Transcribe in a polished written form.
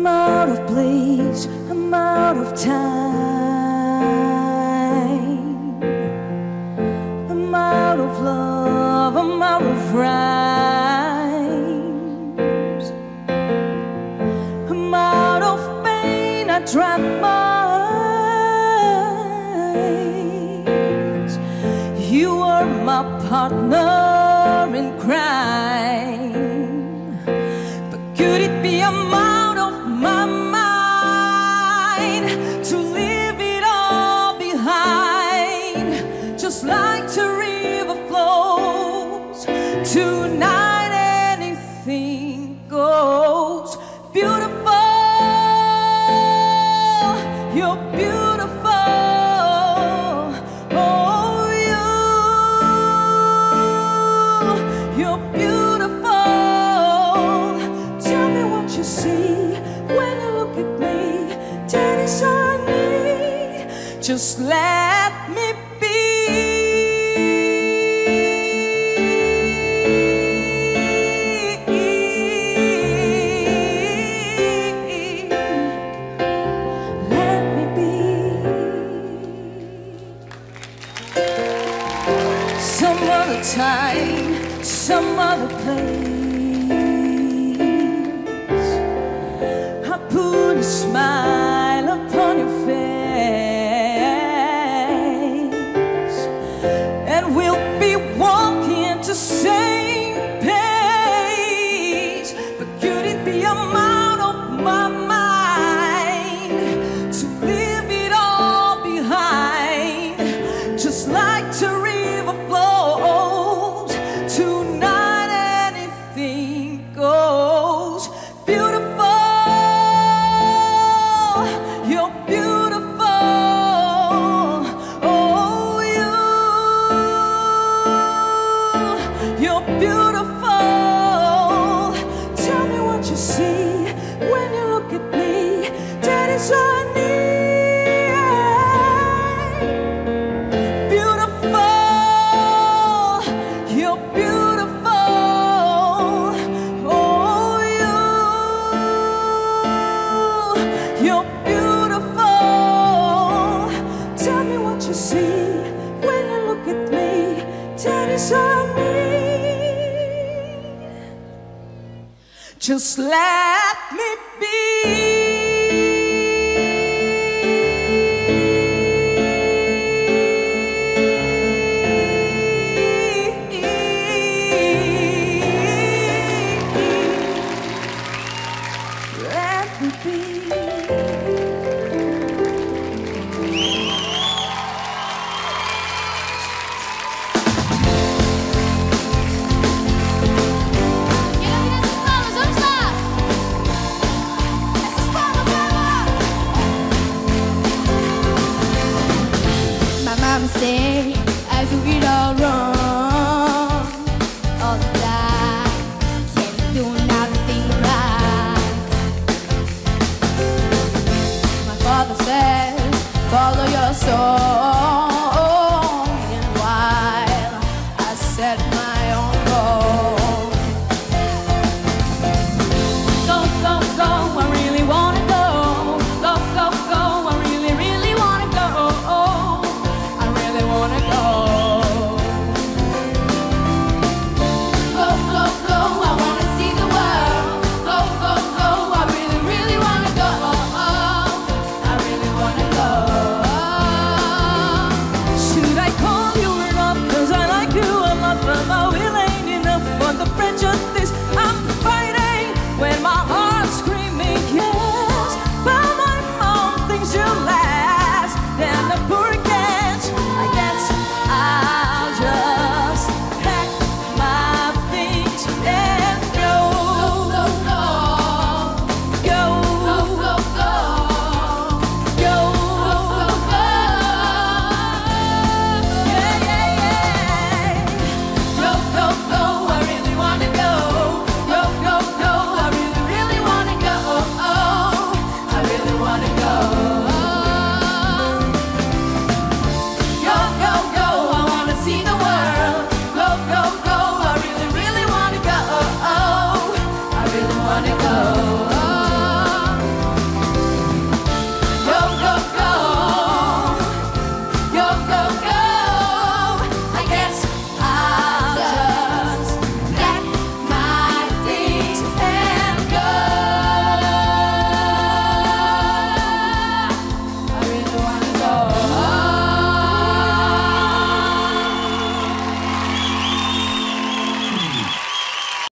I'm out of place, I'm out of time. I'm out of love, I'm out of rhymes. I'm out of pain, I tried mines. You are my partner in crime. But could it be I'm out of my mind to leave it all behind? Just like the river flows, tonight anything goes. Beautiful, you're beautiful. Oh, you're beautiful. Tell me what you see when you look at me. That is all I need. Just let me be. Let me be. Some other time, some other place, I put a smile upon your face, and we'll be walking the same pace. But could it be I'm out of my mind to leave it all behind? Just like the river flows, tonight anything goes. Beautiful, you're beautiful. Oh, you're beautiful. Tell me what you see when you look at me. That is all I need. Beautiful, you're beautiful. Oh, you're beautiful. Tell me what you see when you look at me. That is all I need. Just let me be.